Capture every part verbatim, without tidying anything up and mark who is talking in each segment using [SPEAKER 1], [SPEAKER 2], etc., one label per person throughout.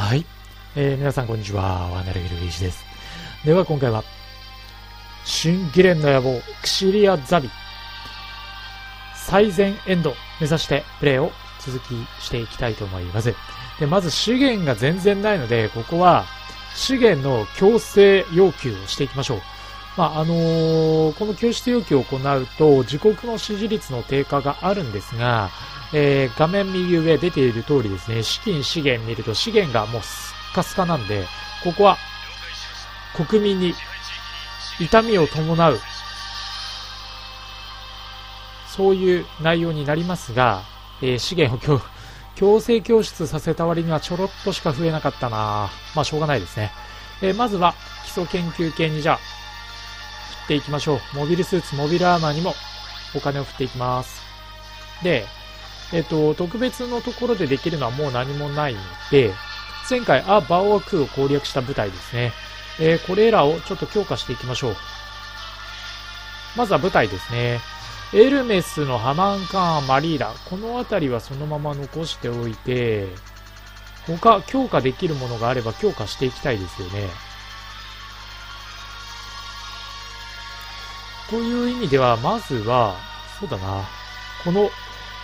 [SPEAKER 1] はい、えー、皆さんこんにちは。ワナルギルゲイジです。では今回は新ギレンの野望クシリアザビ最善エンド目指してプレイを続きしていきたいと思います。でまず資源が全然ないので、ここは資源の強制要求をしていきましょう。まああのー、この強制要求を行うと自国の支持率の低下があるんですが、えー、画面右上出ている通りですね、資金資源見ると資源がもうスッカスカなんで、ここは国民に痛みを伴うそういう内容になりますが、えー、資源を強強制供出させた割にはちょろっとしか増えなかったな。まあしょうがないですね。えー、まずは基礎研究系にじゃあ振っていきましょう。モビルスーツ、モビルアーマーにもお金を振っていきます。でえっと、特別のところでできるのはもう何もないので、前回、ア・バオアクーを攻略した部隊ですね。えー、これらをちょっと強化していきましょう。まずは部隊ですね。エルメスのハマンカーン、マリーラ。この辺りはそのまま残しておいて、他、強化できるものがあれば強化していきたいですよね。という意味では、まずは、そうだな。この、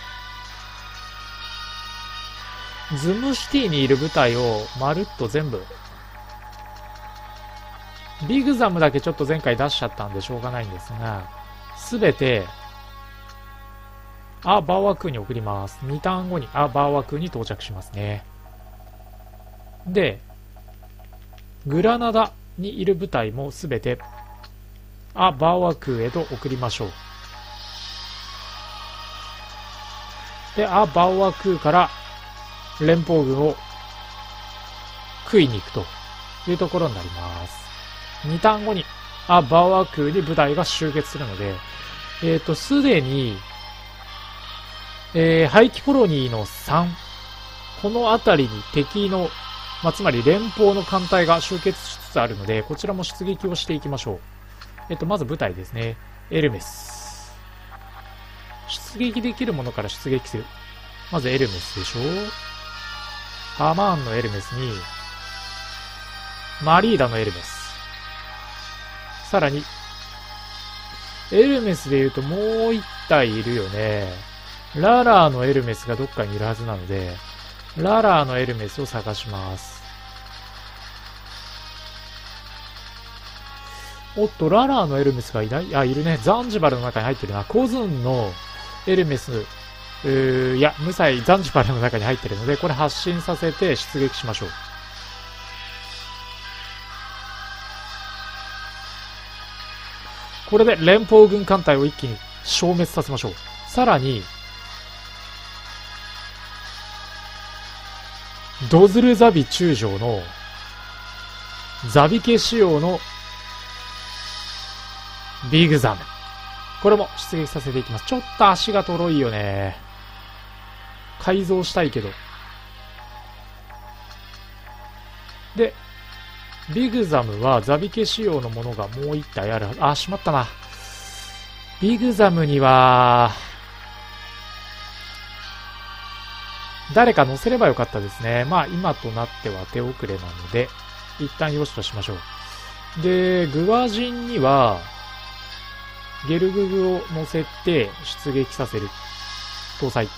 [SPEAKER 1] ズムシティにいる部隊をまるっと全部ビグザムだけちょっと前回出しちゃったんでしょうがないんですが、すべてア・バーワクーに送ります。にターン後にア・バーワクーに到着しますね。でグラナダにいる部隊もすべてア・バーワクーへと送りましょう。でア・バーワクーから連邦軍を食いに行くというところになります。にターン後にア・バーワクーに部隊が集結するので、えっと、すでに、えー、廃棄コロニーのさん、この辺りに敵の、まあ、つまり連邦の艦隊が集結しつつあるので、こちらも出撃をしていきましょう。えっと、まず部隊ですね。エルメス。出撃できるものから出撃する。まずエルメスでしょ。ハマーンのエルメスに、マリーダのエルメス。さらに、エルメスで言うともう一体いるよね。ララーのエルメスがどっかにいるはずなので、ララーのエルメスを探します。おっと、ララーのエルメスがいない？あ、いるね。ザンジバルの中に入ってるな。コズンのエルメス、うーいや、無彩ザンジバルの中に入ってるので、これ発進させて出撃しましょう。これで連邦軍艦隊を一気に消滅させましょう。さらに、ドズルザビ中将のザビ家仕様のビグザム。これも出撃させていきます。ちょっと足がとろいよね。改造したいけど。で、ビグザムはザビ家仕様のものがもう一体ある。あ、しまったな。ビグザムには、誰か乗せればよかったですね。まあ今となっては手遅れなので、一旦よしとしましょう。で、グワジンには、ゲルググを乗せて出撃させる。搭載。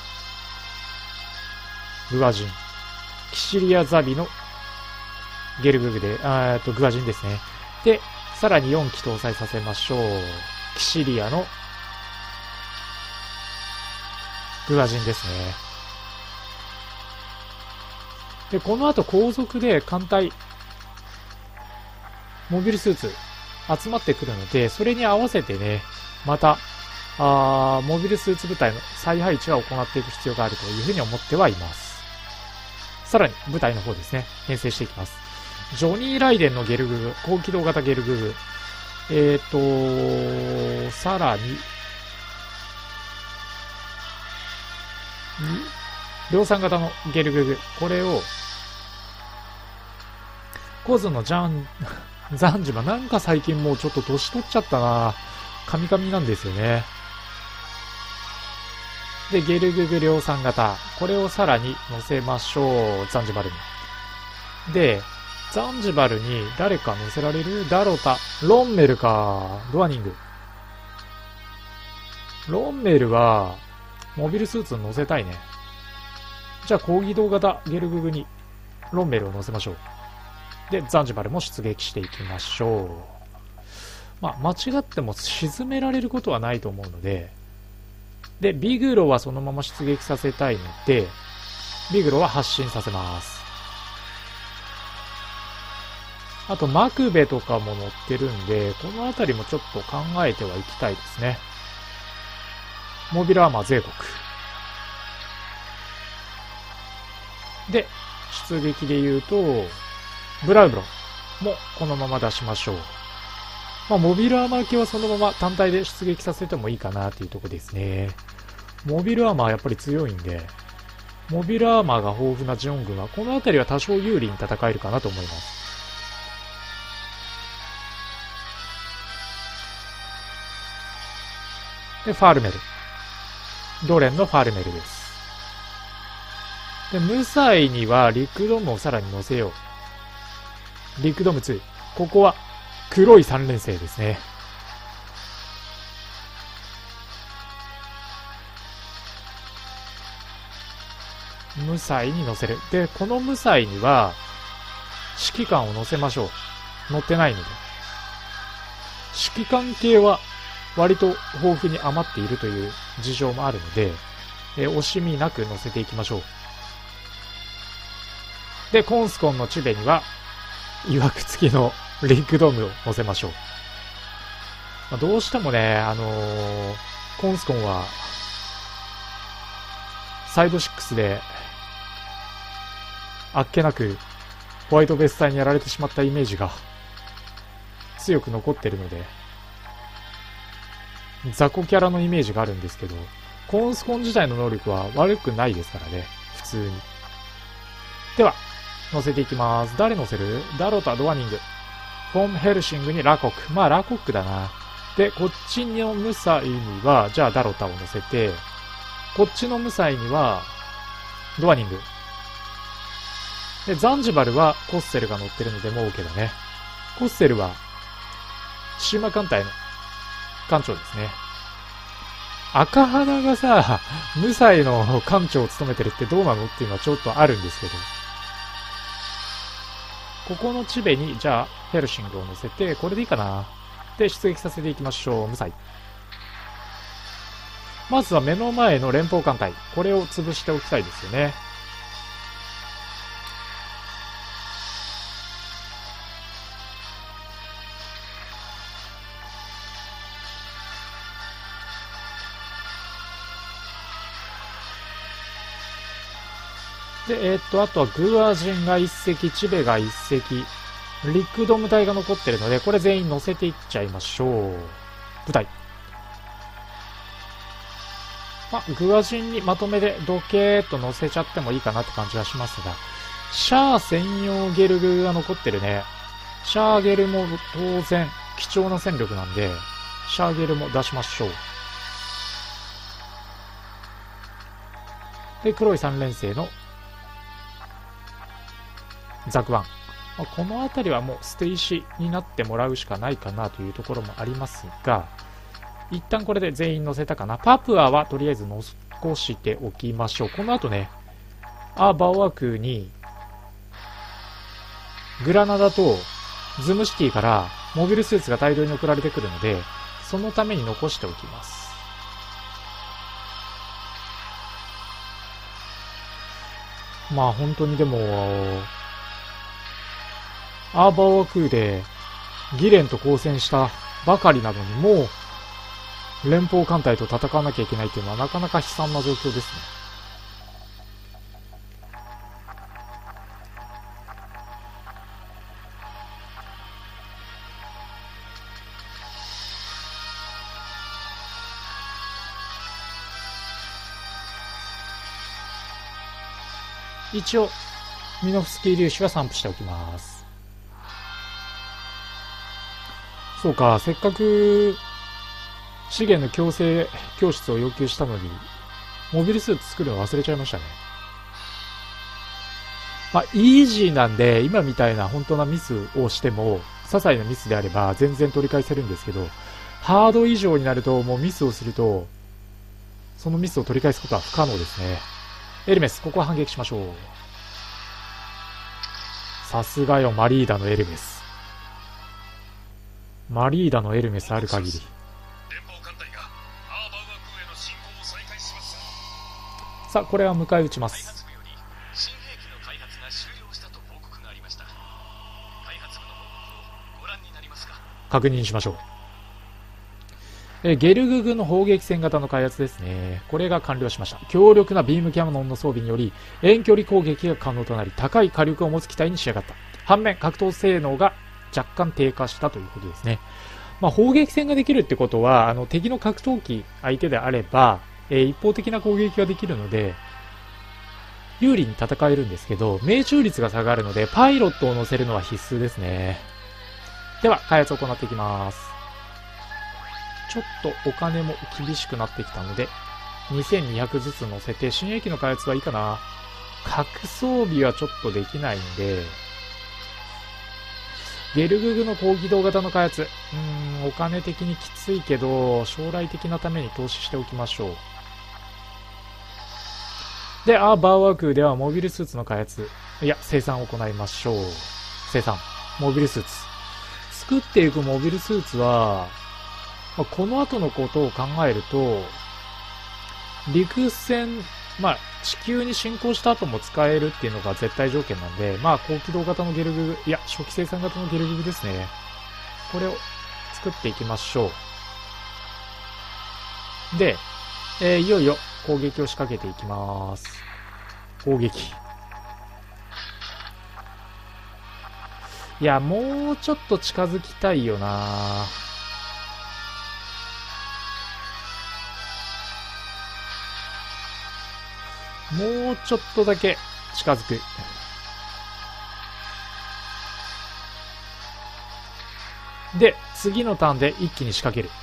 [SPEAKER 1] グワジン。キシリアザビのゲルググで、あーと、グワジンですね。で、さらによん機搭載させましょう。キシリアのグワジンですね。で、この後後続で艦隊、モビルスーツ集まってくるので、それに合わせてね、また、あーモビルスーツ部隊の再配置は行っていく必要があるというふうに思ってはいます。さらに部隊の方ですね、編成していきます。ジョニー・ライデンのゲルググ、高機動型ゲルググ。えっと、さらに、量産型のゲルググ。これを、コズのジャン、ザンジバ、なんか最近もうちょっと年取っちゃったな。カミカミなんですよね。で、ゲルググ量産型。これをさらに乗せましょう。ザンジバルに。 で、ザンジバルに誰か乗せられる？ダロタ。ロンメルか。ドアニング。ロンメルは、モビルスーツ乗せたいね。じゃあ、高機動型ゲルググに、ロンメルを乗せましょう。で、ザンジバルも出撃していきましょう。まあ、間違っても沈められることはないと思うので、で、ビグロはそのまま出撃させたいので、ビグロは発進させます。あと、マクベとかも乗ってるんで、このあたりもちょっと考えてはいきたいですね。モビルアーマー税国。で、出撃で言うと、ブラウブロンもこのまま出しましょう。まあ、モビルアーマー系はそのまま単体で出撃させてもいいかなっていうところですね。モビルアーマーはやっぱり強いんで、モビルアーマーが豊富なジオン軍は、このあたりは多少有利に戦えるかなと思います。で、ファールメル。ドレンのファールメルです。で、ムサイにはリクドムをさらに乗せよう。リクドムツー。ここは黒いさん連星ですね。ムサイに乗せる。で、このムサイには指揮官を乗せましょう。乗ってないので。指揮官系は割と豊富に余っているという事情もあるので、えー、惜しみなく乗せていきましょう。で、コンスコンのチベには、曰く付きのリックドームを乗せましょう。まあ、どうしてもね、あのー、コンスコンは、サイドシックスで、あっけなく、ホワイトベース隊にやられてしまったイメージが、強く残ってるので、雑魚キャラのイメージがあるんですけど、コンスコン自体の能力は悪くないですからね、普通に。では、乗せていきます。誰乗せる？ダロタ、ドワニング。フォンヘルシングにラコク。まあ、ラコクだな。で、こっちのムサイには、じゃあダロタを乗せて、こっちのムサイには、ドワニング。で、ザンジバルはコッセルが乗ってるのでもう OK だね。コッセルは、シーマ艦隊の艦長ですね。赤花がさ、ムサイの艦長を務めてるってどうなのっていうのはちょっとあるんですけど。ここのチベに、じゃあ、ヘルシングを乗せて、これでいいかな。で、出撃させていきましょう。ムサイ。まずは目の前の連邦艦隊。これを潰しておきたいですよね。で、えー、っと、あとはグアジンが一隻、チベが一隻、リクドム隊が残ってるので、これ全員乗せていっちゃいましょう。部隊。まあ、グアジンにまとめでドケーっと乗せちゃってもいいかなって感じはしますが、シャア専用ゲルグが残ってるね。シャーゲルも当然貴重な戦力なんで、シャーゲルも出しましょう。で、黒いさん連星のザクワン。まあ、この辺りはもう捨て石になってもらうしかないかなというところもありますが、一旦これで全員乗せたかな。パプアはとりあえず残しておきましょう。この後ね、アーバオアクに、グラナダとズムシティからモビルスーツが大量に送られてくるので、そのために残しておきます。まあ本当にでも、アーバオアクーでギレンと交戦したばかりなのに、もう連邦艦隊と戦わなきゃいけないっていうのはなかなか悲惨な状況ですね。一応ミノフスキー粒子は散布しておきます。そうか、せっかく資源の強制教室を要求したのに、モビルスーツ作るの忘れちゃいましたね。 まあ、イージーなんで、今みたいな本当なミスをしても、些細なミスであれば全然取り返せるんですけど、ハード以上になると、もうミスをすると、そのミスを取り返すことは不可能ですね。エルメス、ここは反撃しましょう。さすがよ、マリーダのエルメス。マリーダのエルメスある限り。さあ、これは迎え撃ちます。確認しましょう。えゲルググの砲撃戦型の開発ですね。これが完了しました。強力なビームキャノンの装備により遠距離攻撃が可能となり、高い火力を持つ機体に仕上がった。反面、格闘性能が若干低下したということですね。まあ、砲撃戦ができるってことは、あの敵の格闘機相手であれば、えー、一方的な攻撃ができるので、有利に戦えるんですけど、命中率が下がるので、パイロットを乗せるのは必須ですね。では、開発を行っていきます。ちょっとお金も厳しくなってきたので、にせんにひゃくずつ乗せて、新兵器の開発はいいかな。核装備はちょっとできないんで、ゲルググの高機動型の開発。うーん、お金的にきついけど、将来的なために投資しておきましょう。で、アーバーワークではモビルスーツの開発。いや、生産を行いましょう。生産。モビルスーツ。作っていくモビルスーツは、まあ、この後のことを考えると、陸戦、まあ、地球に侵攻した後も使えるっていうのが絶対条件なんで、まあ、高機動型のゲルググ、いや、初期生産型のゲルググですね。これを作っていきましょう。で、えー、いよいよ攻撃を仕掛けていきます。攻撃。いや、もうちょっと近づきたいよな。もうちょっとだけ近づく。で、次のターンで一気に仕掛ける。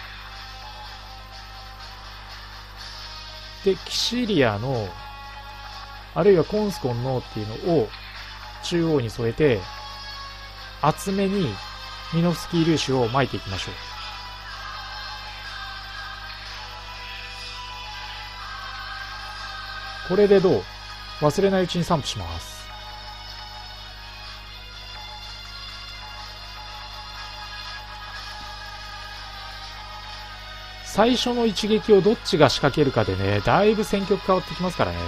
[SPEAKER 1] で、キシリアの、あるいはコンスコンのっていうのを中央に添えて、厚めにミノフスキー粒子を撒いていきましょう。これでどう？忘れないうちに散布します。最初の一撃をどっちが仕掛けるかでね、だいぶ戦局変わってきますからね。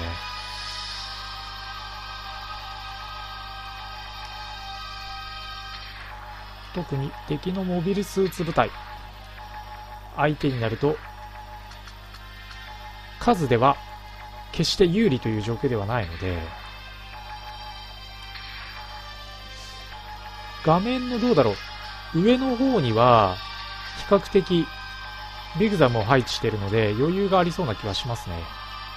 [SPEAKER 1] 特に敵のモビルスーツ部隊相手になると、数では決して有利という状況ではないので、画面のどうだろう、上の方には比較的ビグザムを配置しているので余裕がありそうな気はしますね。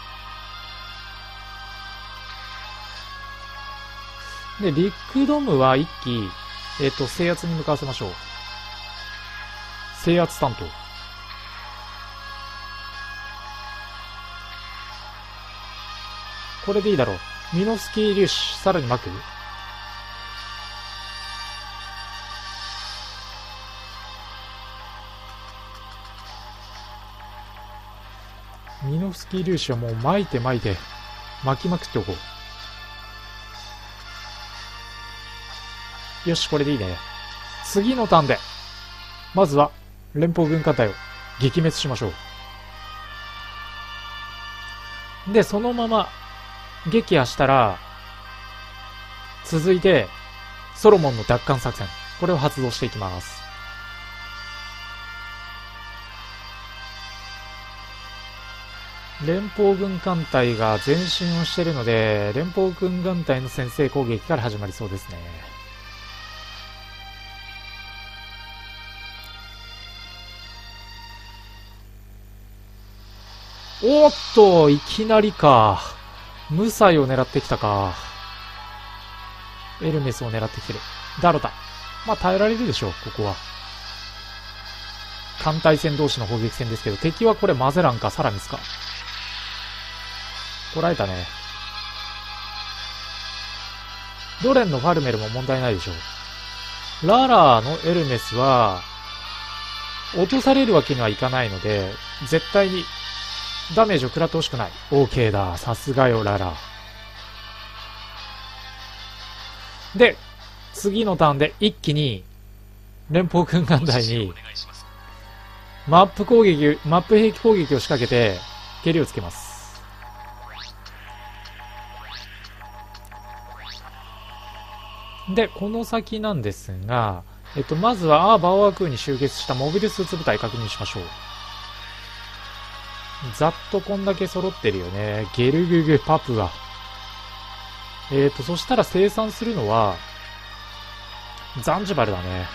[SPEAKER 1] で、リックドムは一機、えっと、制圧に向かわせましょう。制圧担当。これでいいだろう。ミノフスキー粒子、さらに巻く？ミノフスキー粒子はもう巻いて巻いて、巻きまくっておこう。よし、これでいいね。次のターンで、まずは、連邦軍艦隊を撃滅しましょう。で、そのまま、撃破したら、続いて、ソロモンの奪還作戦。これを発動していきます。連邦軍艦隊が前進をしているので、連邦軍艦隊の先制攻撃から始まりそうですね。おっと、いきなりか。無才を狙ってきたか。エルメスを狙ってきてる。ダロタ。まあ耐えられるでしょう、ここは。艦隊戦同士の砲撃戦ですけど、敵はこれマゼランかサラミスか。捉えたね。 ドレンのファルメルも問題ないでしょう。ララのエルメスは、落とされるわけにはいかないので、絶対にダメージを食らってほしくない。OK だ。さすがよ、ララ。で、次のターンで一気に、連邦軍艦隊に、マップ攻撃、マップ兵器攻撃を仕掛けて、蹴りをつけます。で、この先なんですが、えっと、まずは、アーバオア空に集結したモビルスーツ部隊確認しましょう。ざっとこんだけ揃ってるよね。ゲルググ、パプア。えっと、そしたら生産するのは、ザンジバルだね。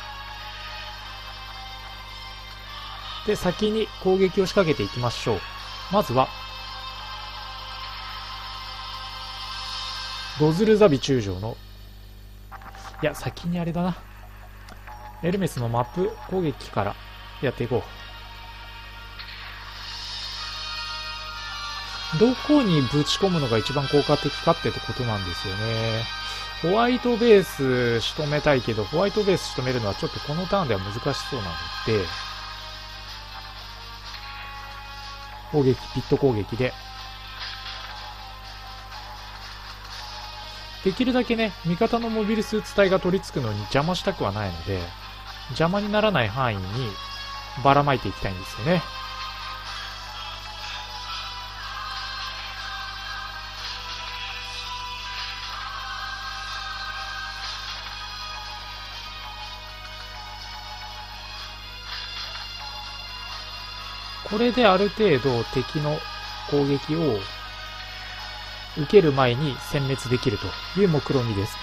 [SPEAKER 1] で、先に攻撃を仕掛けていきましょう。まずは、ドズルザビ中将の、いや、先にあれだな。エルメスのマップ攻撃からやっていこう。どこにぶち込むのが一番効果的かってことなんですよね。ホワイトベース仕留めたいけど、ホワイトベース仕留めるのはちょっとこのターンでは難しそうなので、攻撃、ピット攻撃で、できるだけね、味方のモビルスーツ隊が取り付くのに邪魔したくはないので、邪魔にならない範囲にばらまいていきたいんですよね。これである程度敵の攻撃を受ける前に殲滅できるという目論見ですね。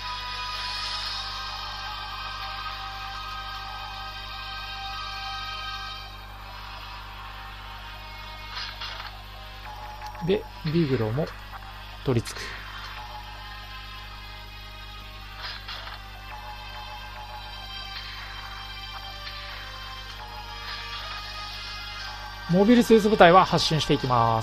[SPEAKER 1] で、ビグロも取り付く。モビルスーツ部隊は発進していきます。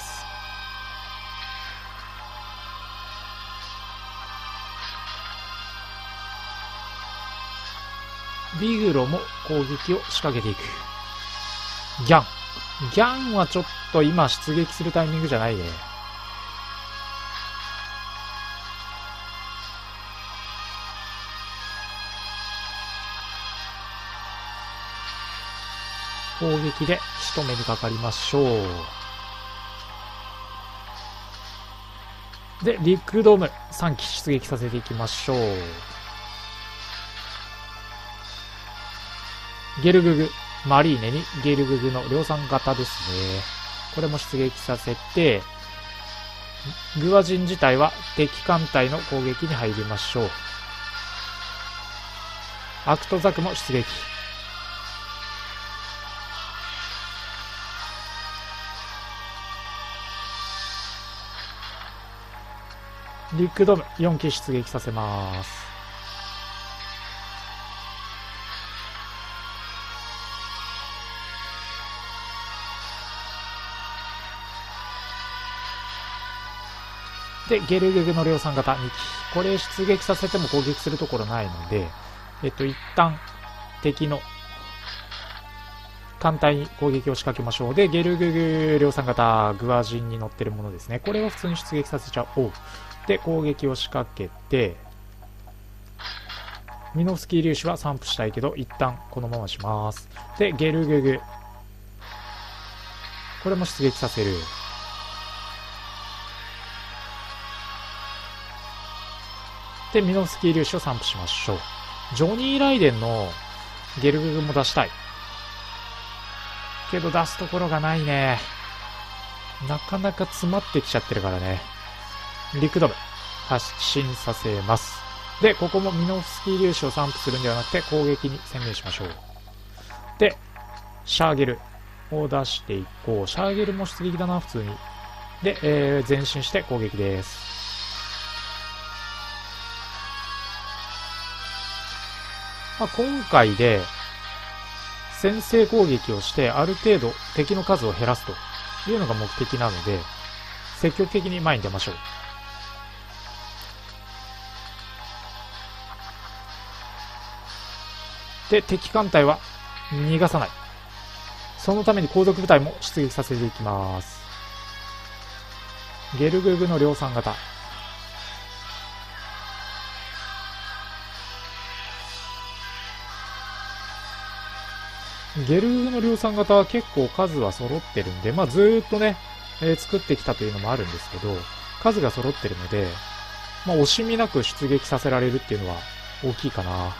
[SPEAKER 1] ビグロも攻撃を仕掛けていく。ギャン。ギャンはちょっと今出撃するタイミングじゃないね。攻撃で仕留めにかかりましょう。で、リックドームさん機出撃させていきましょう。ゲルググ、マリーネにゲルググの量産型ですね。これも出撃させて、グアジン自体は敵艦隊の攻撃に入りましょう。アクトザクも出撃。リックドームよん機出撃させます。で、ゲルググの量産型に機。これ出撃させても攻撃するところないので、えっと、一旦敵の艦隊に攻撃を仕掛けましょう。で、ゲルググ量産型、グアジンに乗ってるものですね。これを普通に出撃させちゃおう。で、攻撃を仕掛けて、ミノフスキー粒子は散布したいけど、一旦このままします。で、ゲルググ。これも出撃させる。で、ミノフスキー粒子を散布しましょう。ジョニー・ライデンのゲルググも出したい。けど出すところがないね。なかなか詰まってきちゃってるからね。リクドム、発進させます。で、ここもミノフスキー粒子を散布するんではなくて攻撃に専念しましょう。で、シャーゲルを出していこう。シャーゲルも出撃だな、普通に。で、えー、前進して攻撃です。まあ、今回で先制攻撃をしてある程度敵の数を減らすというのが目的なので、積極的に前に出ましょう。 で、敵艦隊は逃がさない。そのために後続部隊も出撃させていきます。ゲルググの量産型。ゲルググの量産型は結構数は揃ってるんで、まあずーっとね、えー、作ってきたというのもあるんですけど、数が揃ってるので、まあ惜しみなく出撃させられるっていうのは大きいかな。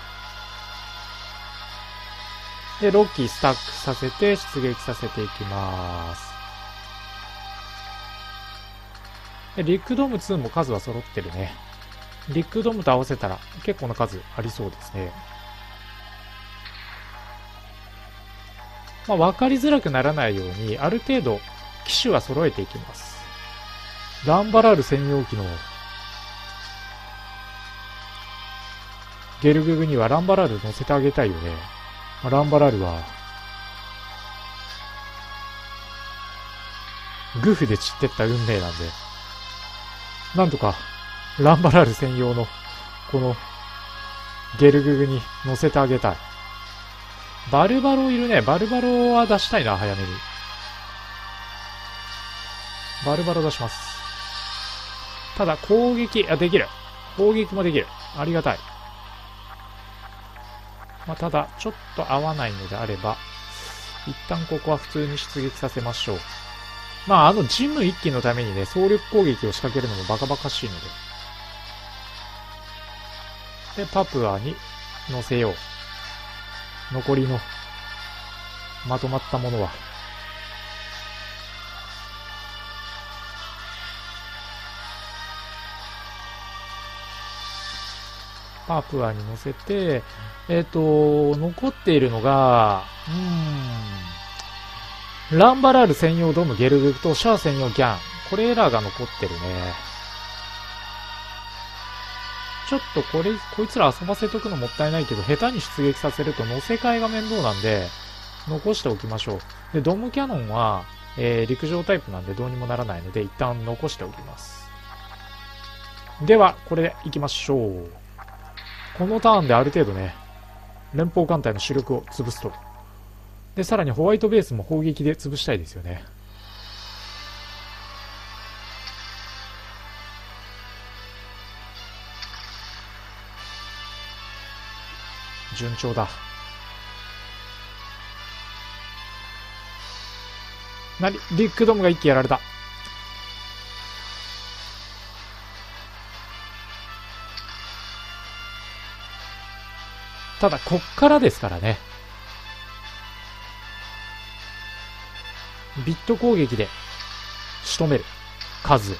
[SPEAKER 1] で、ろっきスタックさせて出撃させていきます。で、リックドームツーも数は揃ってるね。リックドームと合わせたら結構な数ありそうですね。まあ、分かりづらくならないように、ある程度、機種は揃えていきます。ランバラール専用機の、ゲルググにはランバラール乗せてあげたいよね。まあ、ランバラールは、グフで散ってった運命なんで、なんとか、ランバラール専用の、この、ゲルググに乗せてあげたい。バルバロいるね。バルバロは出したいな、早めに。バルバロ出します。ただ、攻撃、あ、できる。攻撃もできる。ありがたい。まあ、ただ、ちょっと合わないのであれば、一旦ここは普通に出撃させましょう。まあ、あのジム一機のためにね、総力攻撃を仕掛けるのもバカバカしいので。で、パプアに乗せよう。残りのまとまったものは。パプアに乗せて、えっと、残っているのが、うーん、ランバラール専用ドームゲルググとシャア専用ギャン。これらが残ってるね。ちょっとこれ、こいつら遊ばせとくのもったいないけど、下手に出撃させると乗せ替えが面倒なんで、残しておきましょう。で、ドームキャノンは、えー、陸上タイプなんでどうにもならないので、一旦残しておきます。では、これで行きましょう。このターンである程度ね、連邦艦隊の主力を潰すと。で、さらにホワイトベースも砲撃で潰したいですよね。順調だ。なに、リックドームが一気やられた。ただ、こっからですからね。ビット攻撃で仕留める。数。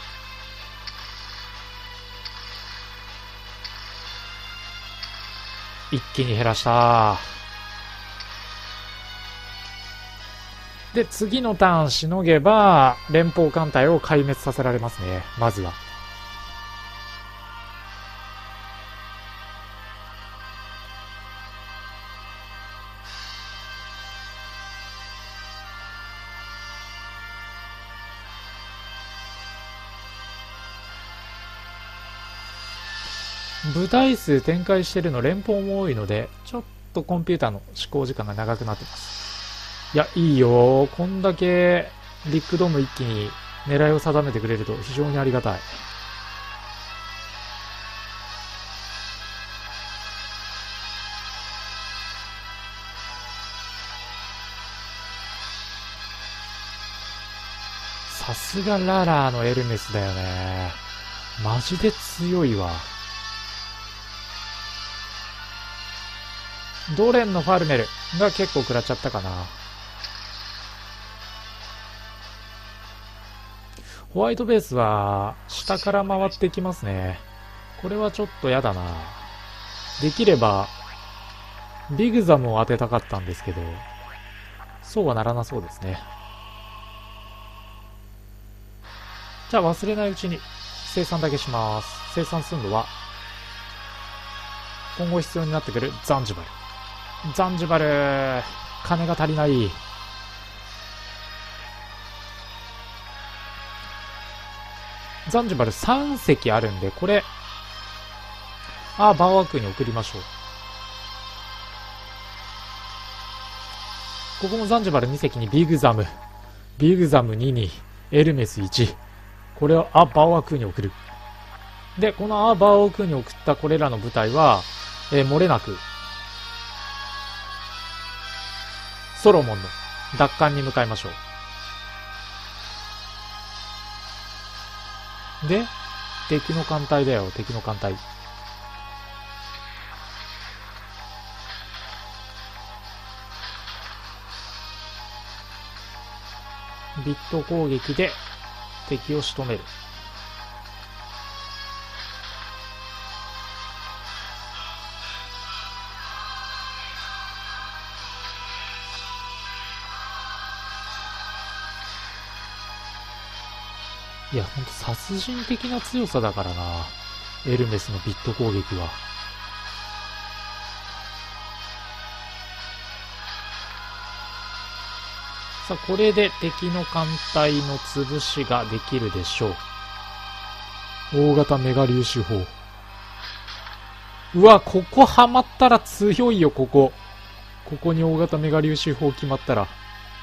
[SPEAKER 1] 一気に減らした。で、次のターンしのげば、連邦艦隊を壊滅させられますね。まずは。部隊数展開してるの連邦も多いので、ちょっとコンピューターの思考時間が長くなってます。いや、いいよ。こんだけビッグドーム一気に狙いを定めてくれると非常にありがたい。さすがララーのエルメスだよね。マジで強いわ。ドレンのファルメルが結構食らっちゃったかな。ホワイトベースは下から回ってきますね。これはちょっとやだな。できればビグザムを当てたかったんですけど、そうはならなそうですね。じゃあ忘れないうちに生産だけします。生産するのは今後必要になってくるザンジバル。ザンジバル、金が足りない。ザンジバルさん隻あるんで、これ、あ、バーワークに送りましょう。 ここもザンジバルに隻にビグザム。ビグザムにに、エルメスいち。これをア・バオアクーに送る。で、このア・バオアクーに送ったこれらの部隊は、えー、漏れなく、ソロモンの奪還に向かいましょう。で、敵の艦隊だよ、敵の艦隊。ビット攻撃で敵を仕留める。いや、ほんと殺人的な強さだからな。エルメスのビット攻撃は。さあ、これで敵の艦隊の潰しができるでしょう。大型メガ粒子砲。うわ、ここハマったら強いよ、ここ。ここに大型メガ粒子砲決まったら。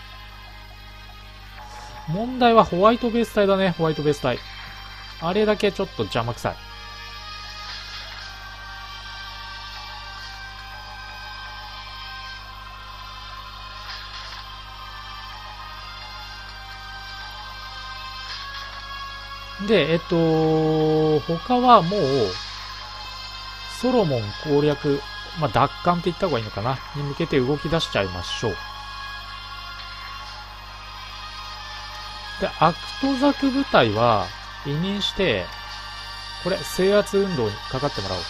[SPEAKER 1] 問題はホワイトベース隊だね、ホワイトベース隊。あれだけちょっと邪魔くさい。で、えっと、他はもう、ソロモン攻略、まあ、奪還って言った方がいいのかなに向けて動き出しちゃいましょう。で、アクトザク部隊は、委任して、これ、制圧運動にかかってもらおう。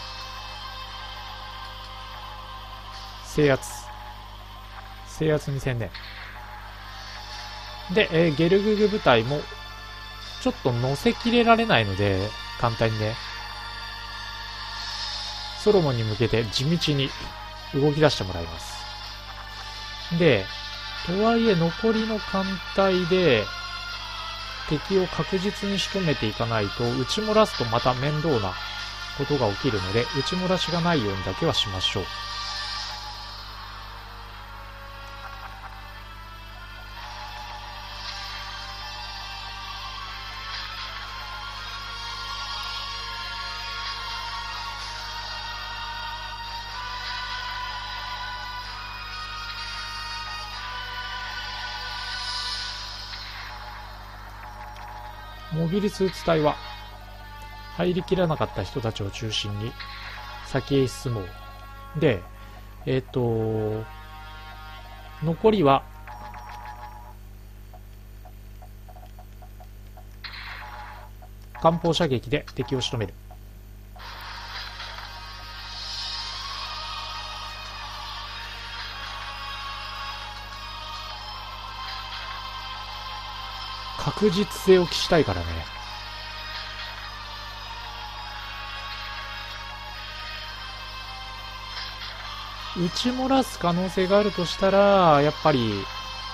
[SPEAKER 1] 制圧。制圧に専念。で、えー、ゲルググ部隊も、ちょっと乗せきれられないので、簡単にね。ソロモンに向けて地道に動き出してもらいます。で、とはいえ残りの艦隊で、敵を確実に仕留めていかないと、撃ち漏らすとまた面倒なことが起きるので、撃ち漏らしがないようにだけはしましょう。モビルスーツ隊は入りきらなかった人たちを中心に先へ進もう。で、えっと、残りは艦砲射撃で敵を仕留める。確実性を期したいからね。撃ち漏らす可能性があるとしたら、やっぱり、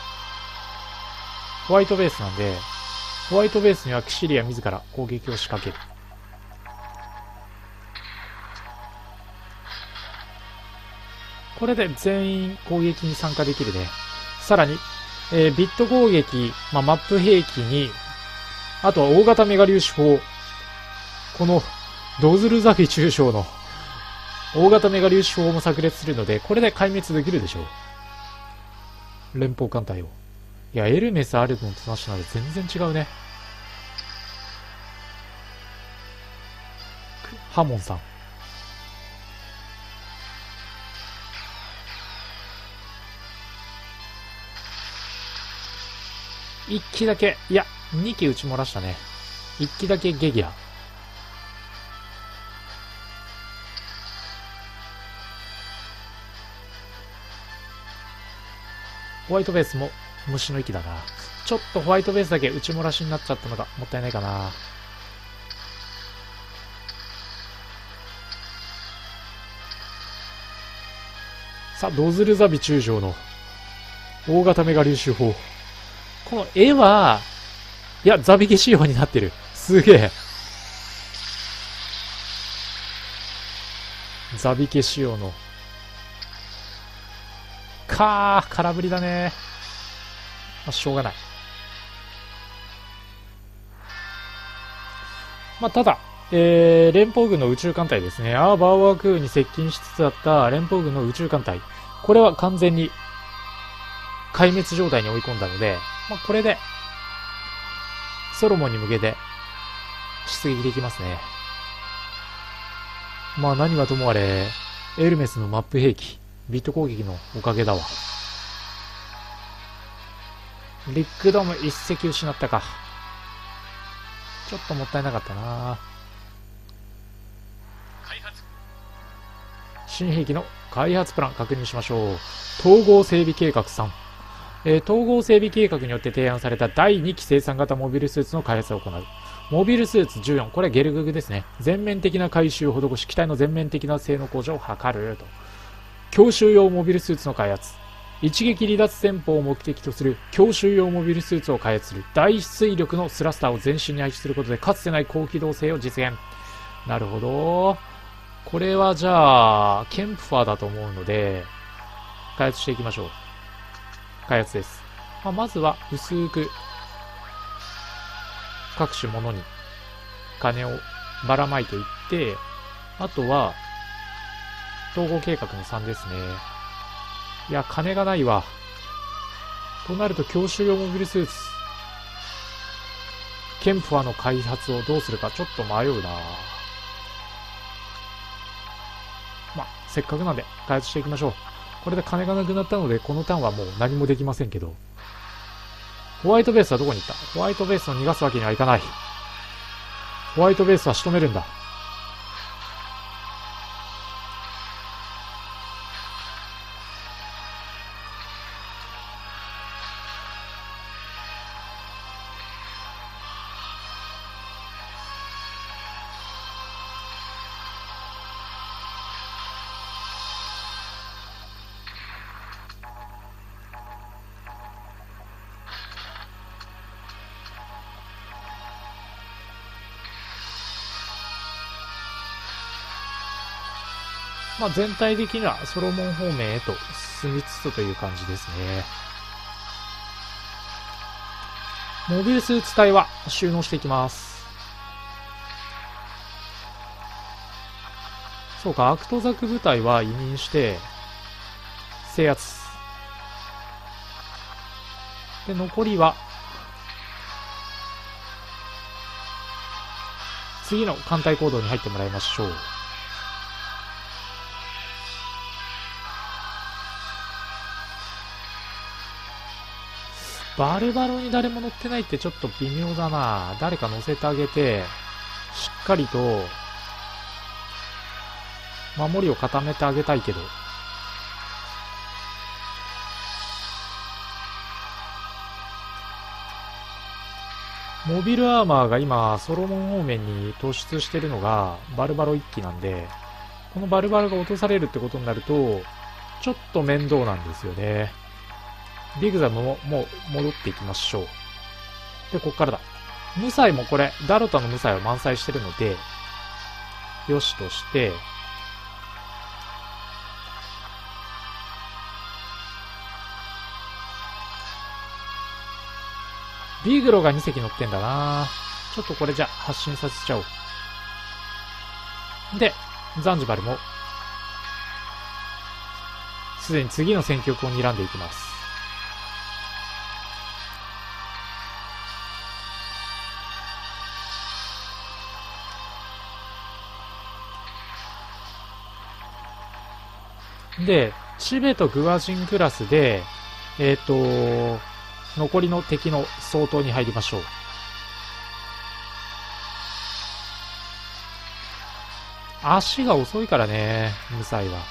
[SPEAKER 1] ホワイトベースなんで、ホワイトベースにはキシリア自ら攻撃を仕掛ける。これで全員攻撃に参加できるね。さらに、えー、ビット攻撃、まあ、マップ兵器に、あとは大型メガ粒子砲。この、ドズルザビ中将の大型メガ粒子砲も炸裂するので、これで壊滅できるでしょう。連邦艦隊を。いや、エルメスあるのとなしなら全然違うね。ハモンさん。一機だけ、いや、二機撃ち漏らしたね。一機だけゲギア。ホワイトベースも虫の息だな。ちょっとホワイトベースだけ撃ち漏らしになっちゃったのがもったいないかな。さあ、ドズルザビ中将の大型メガ粒子砲。この絵は、いや、ザビゲ仕様になってる。すげえ。ザビゲ仕様のかー、空振りだね。まあ、しょうがない。まあ、ただ、えー、連邦軍の宇宙艦隊ですね。アーバーワークーに接近しつつあった連邦軍の宇宙艦隊。これは完全に壊滅状態に追い込んだので、まあ、これで、ソロモンに向けて出撃できますね。まあ何はともあれ、エルメスのマップ兵器、ビット攻撃のおかげだわ。ビッグドーム一隻失ったか。ちょっともったいなかったな。新兵器の開発プラン確認しましょう。統合整備計画さん。えー、統合整備計画によって提案されただいにき生産型モビルスーツの開発を行う。モビルスーツじゅうよん、これはゲルググですね。全面的な改修を施し、機体の全面的な性能向上を図ると。強襲用モビルスーツの開発。一撃離脱戦法を目的とする強襲用モビルスーツを開発する。大出力のスラスターを全身に配置することで、かつてない高機動性を実現。なるほど。これはじゃあ、ケンプファーだと思うので、開発していきましょう。開発です。まあ、まずは薄く各種ものに金をばらまいていって、あとは統合計画のさんですね。いや、金がないわ。となると強襲用モビルスーツ、ケンプファーの開発をどうするかちょっと迷うな。まあ、せっかくなんで開発していきましょう。これで金がなくなったので、このターンはもう何もできませんけど。ホワイトベースはどこに行った？ホワイトベースを逃がすわけにはいかない。ホワイトベースは仕留めるんだ。まあ、全体的にはソロモン方面へと進みつつという感じですね。モビルスーツ隊は収納していきます。そうか、アクトザク部隊は移民して制圧で、残りは次の艦隊行動に入ってもらいましょう。バルバロに誰も乗ってないってちょっと微妙だな。誰か乗せてあげて、しっかりと守りを固めてあげたいけど。モビルアーマーが今ソロモン方面に突出してるのがバルバロいっきなんで、このバルバロが落とされるってことになるとちょっと面倒なんですよね。ビグザムももう戻っていきましょう。で、こっからだ。無彩もこれ、ダロタの無彩は満載してるので、よしとして、ビーグロがに隻乗ってんだな。ちょっとこれじゃ発進させちゃおう。で、ザンジバルも、すでに次の戦局を睨んでいきます。で、チベとグアジンクラスで、えっと、残りの敵の相当に入りましょう。足が遅いからね、無彩は。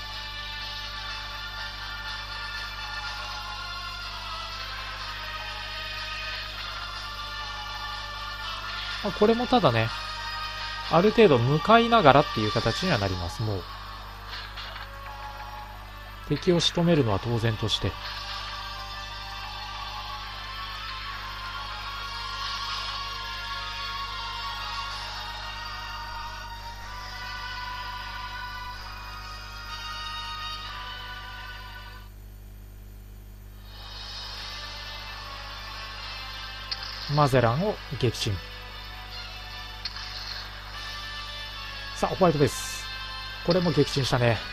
[SPEAKER 1] まあ、これもただね、ある程度向かいながらっていう形にはなります、もう。敵を仕留めるのは当然として。 マゼランを撃沈。さあ、ホワイトベース。これも撃沈したね。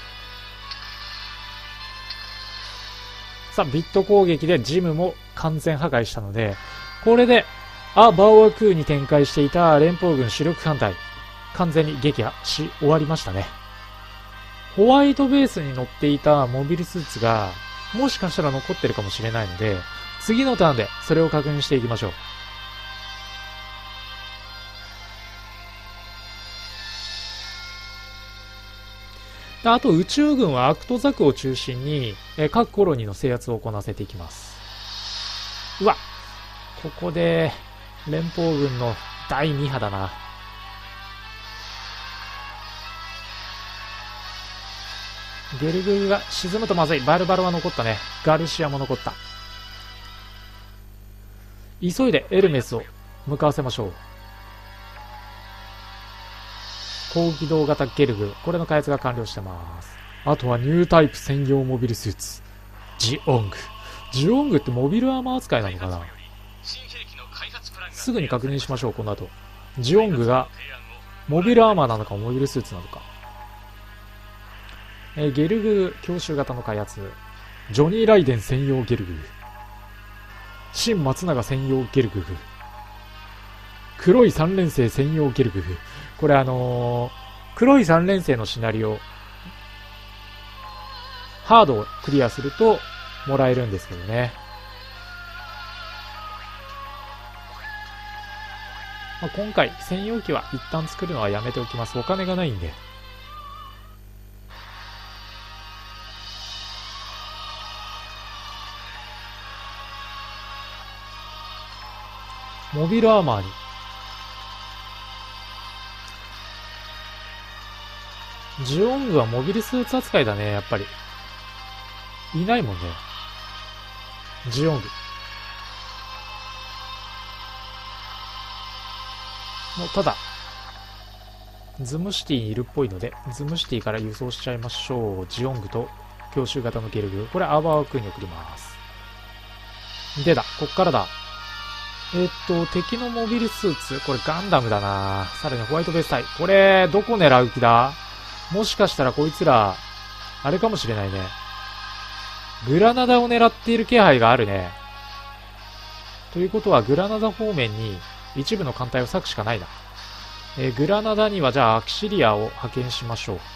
[SPEAKER 1] さあ、ビット攻撃でジムも完全破壊したので、これで、ア・バオアクーに展開していた連邦軍主力艦隊、完全に撃破し終わりましたね。ホワイトベースに乗っていたモビルスーツが、もしかしたら残ってるかもしれないので、次のターンでそれを確認していきましょう。あと宇宙軍はアクトザクを中心に、え各コロニーの制圧を行わせていきます。うわ、ここで連邦軍のだいに波だな。ゲルググが沈むとまずい。バルバロは残ったね。ガルシアも残った。急いでエルメスを向かわせましょう。高機動型ゲルグ、これの開発が完了してます。あとはニュータイプ専用モビルスーツ、ジオング。ジオングってモビルアーマー扱いなのかな。すぐに確認しましょう。この後ジオングがモビルアーマーなのかモビルスーツなのか。えー、ゲルグ強襲型の開発、ジョニー・ライデン専用ゲルグ、新松永専用ゲルググ、黒い三連星専用ゲルググ。これあのー、黒い三連星のシナリオハードをクリアするともらえるんですけどね。まあ、今回専用機は一旦作るのはやめておきます。お金がないんで。モビルアーマーにジオングはモビルスーツ扱いだね。やっぱりいないもんね、ジオング。もうただズムシティにいるっぽいので、ズムシティから輸送しちゃいましょう。ジオングと強襲型のゲルグ、これアーバークに送ります。でだ、こっからだ。えっと敵のモビルスーツ、これガンダムだな。さらにホワイトベース隊、これどこ狙う気だ。もしかしたらこいつらあれかもしれないね。グラナダを狙っている気配があるね。ということはグラナダ方面に一部の艦隊を割くしかないな。えー、グラナダにはじゃあアキシリアを派遣しましょう。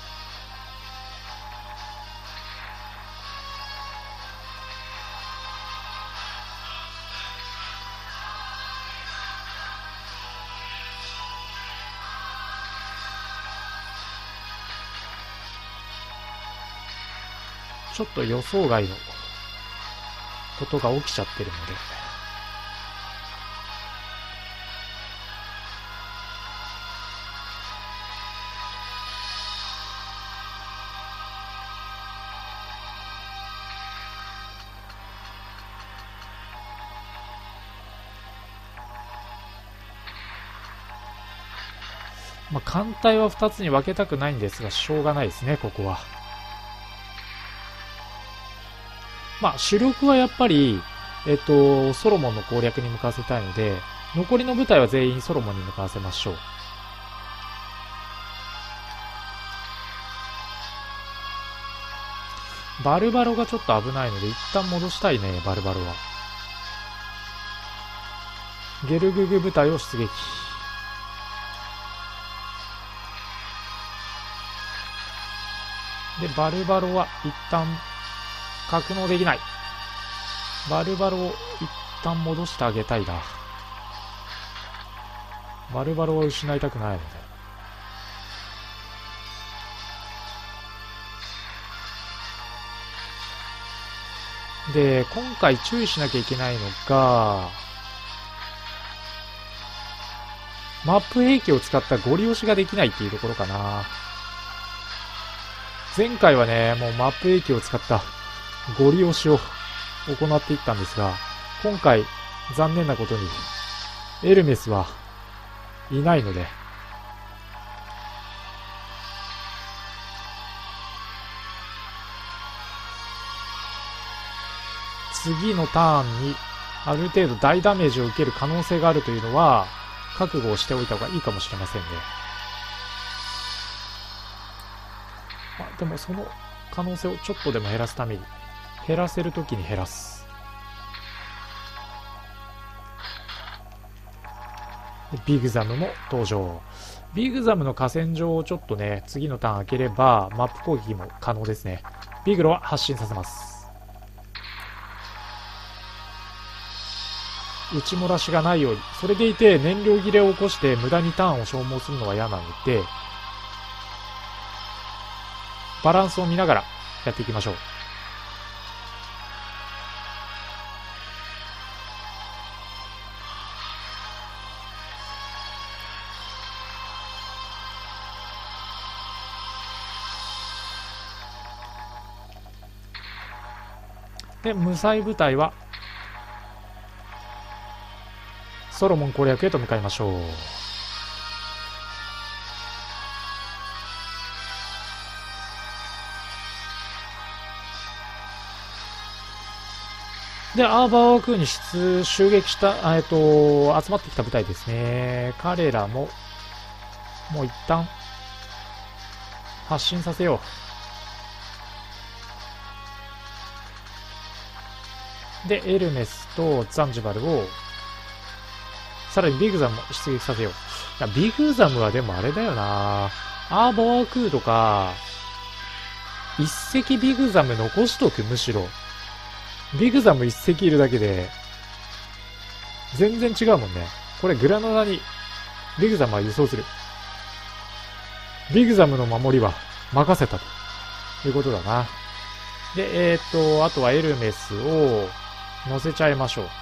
[SPEAKER 1] ちょっと予想外のことが起きちゃってるので、まあ艦隊はふたつに分けたくないんですが、しょうがないですね、ここは。まあ主力はやっぱり、えっと、ソロモンの攻略に向かわせたいので、残りの部隊は全員ソロモンに向かわせましょう。バルバロがちょっと危ないので、一旦戻したいね、バルバロは。ゲルググ部隊を出撃。で、バルバロは一旦格納できない。バルバロを一旦戻してあげたいな。バルバロは失いたくないので。で、今回注意しなきゃいけないのが、マップ兵器を使ったゴリ押しができないっていうところかな。前回はね、もうマップ兵器を使ったゴリ押しを行っていったんですが、今回残念なことにエルメスはいないので、次のターンにある程度大ダメージを受ける可能性があるというのは、覚悟をしておいた方がいいかもしれませんね。あ、でもその可能性をちょっとでも減らすために、減らせるときに減らす。ビグザムも登場。ビグザムの河川上をちょっとね、次のターン開ければ、マップ攻撃も可能ですね。ビグロは発進させます。打ち漏らしがないように。それでいて、燃料切れを起こして無駄にターンを消耗するのは嫌なので、バランスを見ながらやっていきましょう。で、無彩部隊はソロモン攻略へと向かいましょう。で、アーバーワークに出襲撃した、えっと、集まってきた部隊ですね。彼らも、もう一旦、発進させよう。で、エルメスとザンジバルを、さらにビグザムも出撃させよう。いや、ビグザムはでもあれだよな。アーバーワークとか、一隻ビグザム残しとく、むしろ。ビグザム一隻いるだけで、全然違うもんね。これグラナダに、ビグザムは輸送する。ビグザムの守りは任せたということだな。で、えー、っと、あとはエルメスを乗せちゃいましょう。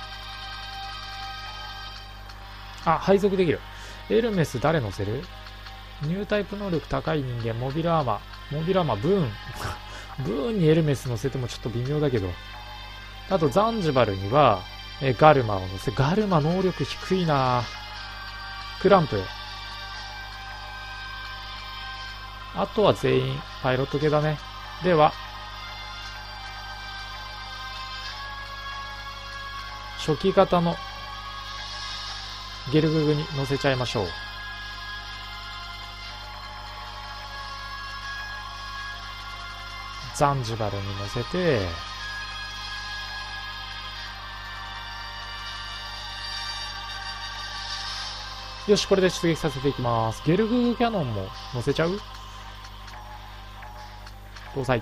[SPEAKER 1] あ、配属できる。エルメス誰乗せる？ニュータイプ能力高い人間、モビルアーマー。モビルアーマー、ブーン。ブーンにエルメス乗せてもちょっと微妙だけど。あと、ザンジバルには、えガルマを乗せ、ガルマ能力低いなクランプ。あとは全員、パイロット系だね。では、初期型のゲルググに乗せちゃいましょう。ザンジバルに乗せて、よし、これで出撃させていきます。ゲルググキャノンも乗せちゃう？搭載。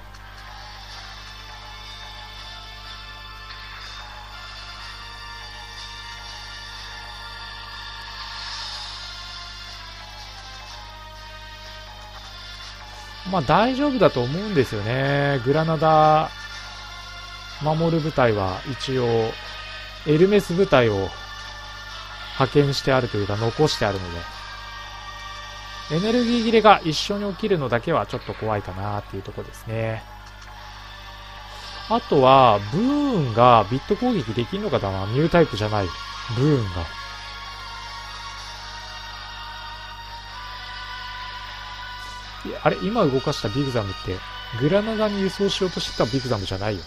[SPEAKER 1] まあ大丈夫だと思うんですよね。グラナダ守る部隊は一応エルメス部隊を派遣してあるというか残してあるので、エネルギー切れが一緒に起きるのだけはちょっと怖いかなっていうところですね。あとはブーンがビット攻撃できるのかだな。ニュータイプじゃないブーンが。あれ今動かしたビグザムってグラナダに輸送しようとしてたビグザムじゃないよね。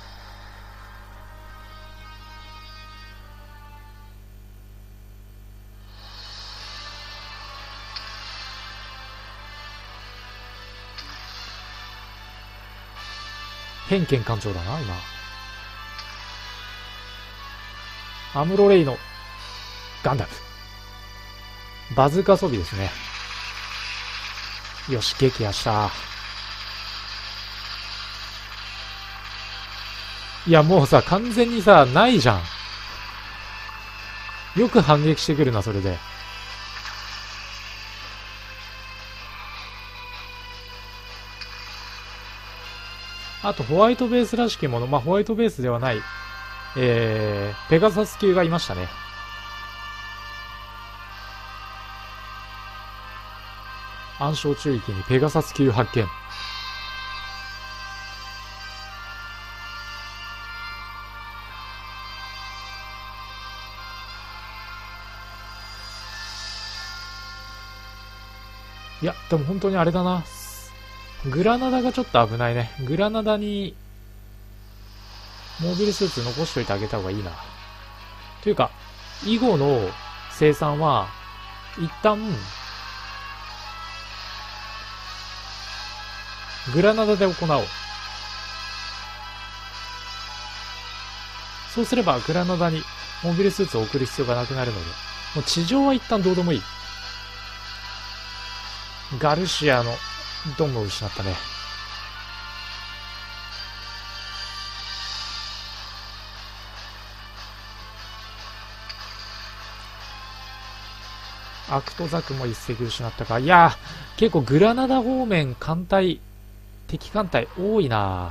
[SPEAKER 1] 偏見艦長だな今。アムロレイのガンダムバズーカ装備ですね。よし、撃破した。いや、もうさ、完全にさ、ないじゃん。よく反撃してくるな、それで。あと、ホワイトベースらしきもの、まあ、ホワイトベースではない、えー、ペガサス級がいましたね。暗礁中域にペガサス級発見。いや、でも本当にあれだな。グラナダがちょっと危ないね。グラナダにモービルスーツ残しといてあげた方がいいな。 というか、以後の生産は、一旦、グラナダで行おう。そうすれば、グラナダにモビルスーツを送る必要がなくなるので、もう地上は一旦どうでもいい。ガルシアのドンを失ったね。アクトザクも一隻失ったか。いやー、結構グラナダ方面艦隊、敵艦隊多いな。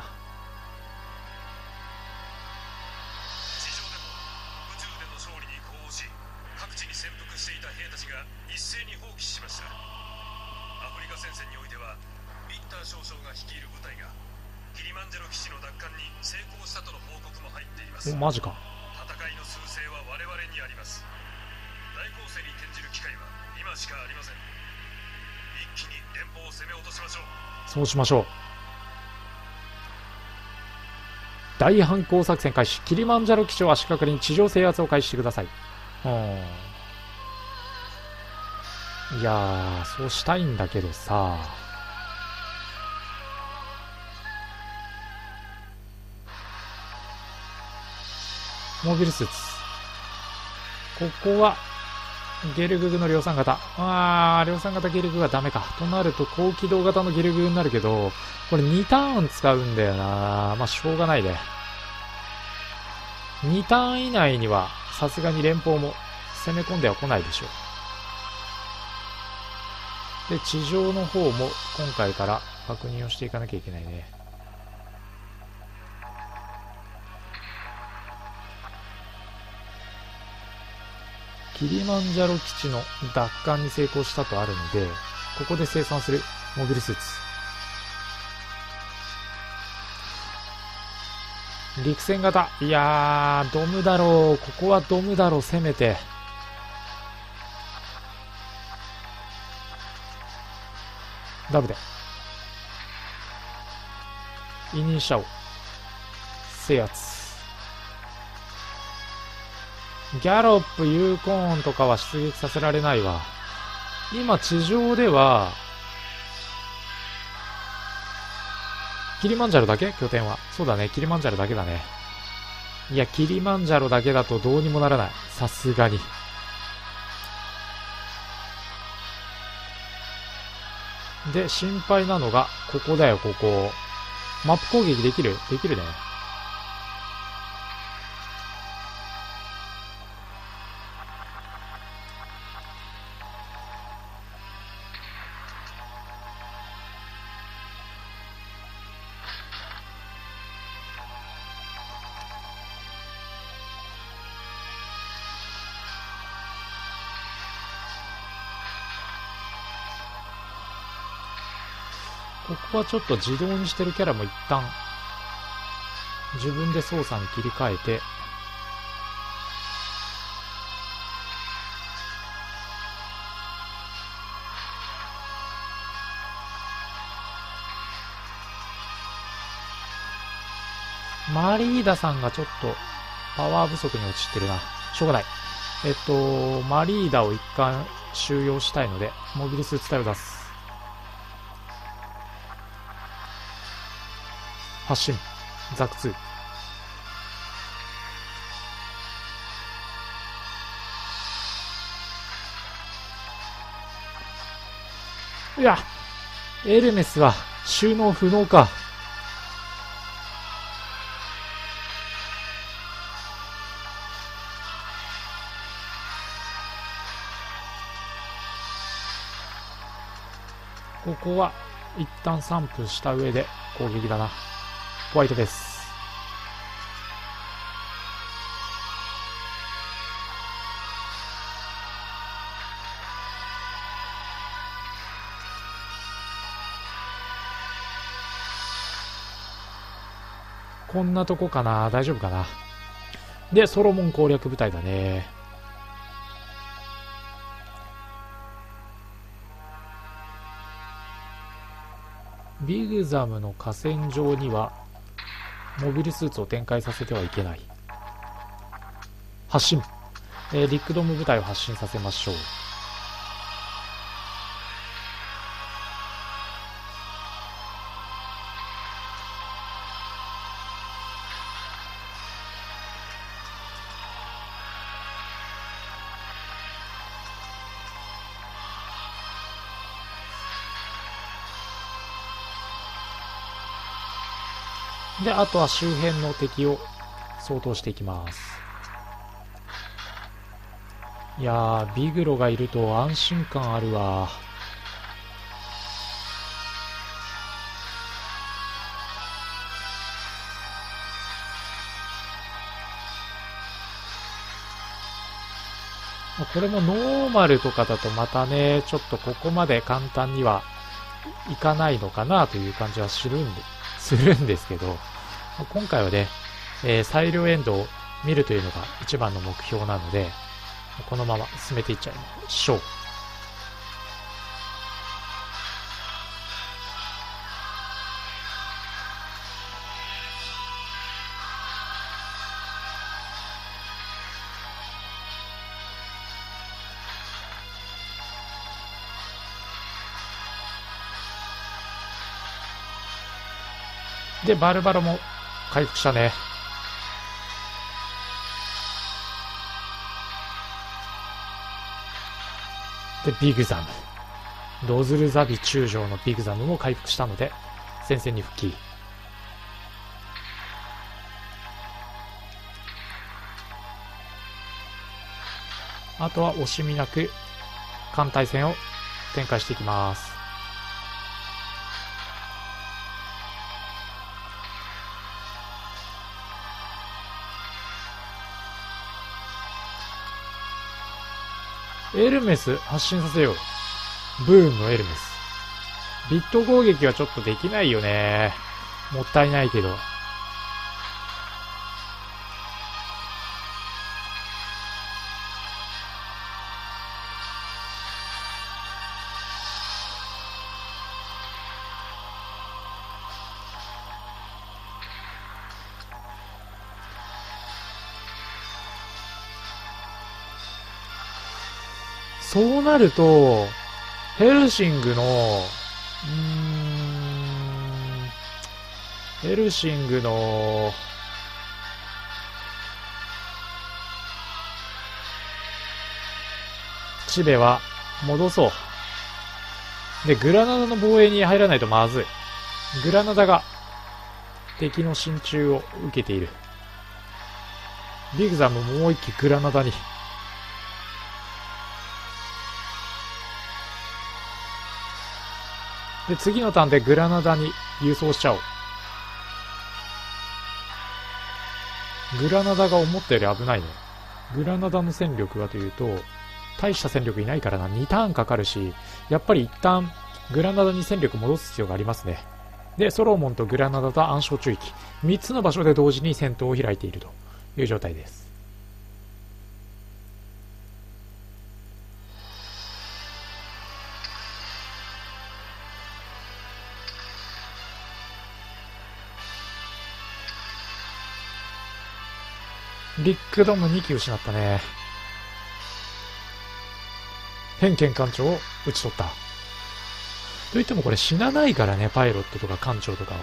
[SPEAKER 2] 地上でも宇宙での勝利に呼応し、各地に潜伏していた兵たちが一斉に蜂起しました。アフリカ戦線においてはビッター少将が率いる部隊がキリマンジャロ基地の奪還に成功したとの報告も入っています。
[SPEAKER 1] お、マジか。
[SPEAKER 2] 戦いの趨勢は我々にあります。大攻勢に転じる機会は今しかありません。一気に連邦を攻め落としましょう。
[SPEAKER 1] そうしましょう。大反攻作戦開始。キリマンジャロ基地を足掛かりに地上制圧を開始してください。うん。いやー、そうしたいんだけどさ。モビルスーツ。ここは、ゲルググの量産型。あー、量産型ゲルググはダメか。となると、高機動型のゲルググになるけど、これにターン使うんだよな。まあ、しょうがないね。にターン以内には、さすがに連邦も攻め込んでは来ないでしょう。で、地上の方も今回から確認をしていかなきゃいけないね。キリマンジャロ基地の奪還に成功したとあるので、ここで生産するモビルスーツ。陸戦型。いやー、ドムだろう。ここはドムだろう、せめて。ダブで。イニシャオ。制圧。ギャロップ、ユーコーンとかは出撃させられないわ。今、地上では、キリマンジャロだけ拠点は。そうだね、キリマンジャロだけだね。いや、キリマンジャロだけだとどうにもならない。さすがに。で、心配なのが、ここだよ、ここ。マップ攻撃できる？できるね。ここはちょっと自動にしてるキャラも一旦自分で操作に切り替えて、マリーダさんがちょっとパワー不足に陥ってるな。しょうがない。えっと、マリーダを一貫収容したいので、モビルスーツ隊を出す。発進。ザクツー。いや、エルメスは収納不能か。ここは一旦散布した上で攻撃だな。ホワイトです。こんなとこかな。大丈夫かな。で、ソロモン攻略部隊だね。ビグザムの河川上にはモビルスーツを展開させてはいけない。発進。 えー、リックドーム部隊を発進させましょう。で、あとは周辺の敵を掃討していきます。いやー、ビグロがいると安心感あるわ。これもノーマルとかだとまたね、ちょっとここまで簡単にはいかないのかなという感じはするんで、するんですけど、今回はね、えー、裁量エンドを見るというのが一番の目標なので、このまま進めていっちゃいましょう。で、バルバラも回復したね。で、ビグザム。ロズルザビ中将のビグザムも回復したので、戦線に復帰。あとは惜しみなく、艦隊戦を展開していきます。エルメス発進させよう。ブーンのエルメス。ビット攻撃はちょっとできないよね。もったいないけど。そうなると、ヘルシングの、うーん、ヘルシングの、チベは戻そう。で、グラナダの防衛に入らないとまずい。グラナダが敵の進駐を受けている。ビグザムももう一機グラナダに。で、次のターンでグラナダに輸送しちゃおう。グラナダが思ったより危ないね。グラナダの戦力はというと、大した戦力いないからな。にターンかかるし、やっぱり一旦グラナダに戦力戻す必要がありますね。で、ソロモンとグラナダと暗礁中域。みっつの場所で同時に戦闘を開いているという状態です。ビッグドームに機失ったね。偏見艦長を撃ち取った。といってもこれ死なないからね、パイロットとか艦長とかは。